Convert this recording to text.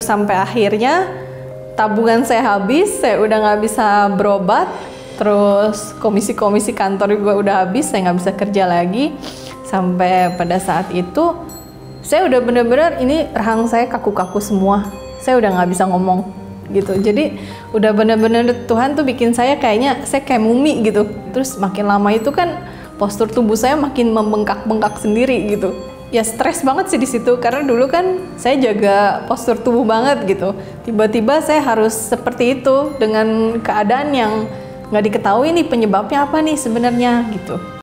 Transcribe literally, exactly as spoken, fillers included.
Sampai akhirnya tabungan saya habis, saya udah nggak bisa berobat, terus komisi-komisi kantor juga udah habis, saya nggak bisa kerja lagi. Sampai pada saat itu saya udah bener-bener ini rahang saya kaku-kaku semua, saya udah nggak bisa ngomong gitu. Jadi udah bener-bener Tuhan tuh bikin saya kayaknya saya kayak mumi gitu. Terus makin lama itu kan postur tubuh saya makin membengkak-bengkak sendiri gitu. Ya stres banget sih di situ, karena dulu kan saya jaga postur tubuh banget gitu. Tiba-tiba saya harus seperti itu dengan keadaan yang nggak diketahui nih penyebabnya apa nih sebenarnya gitu.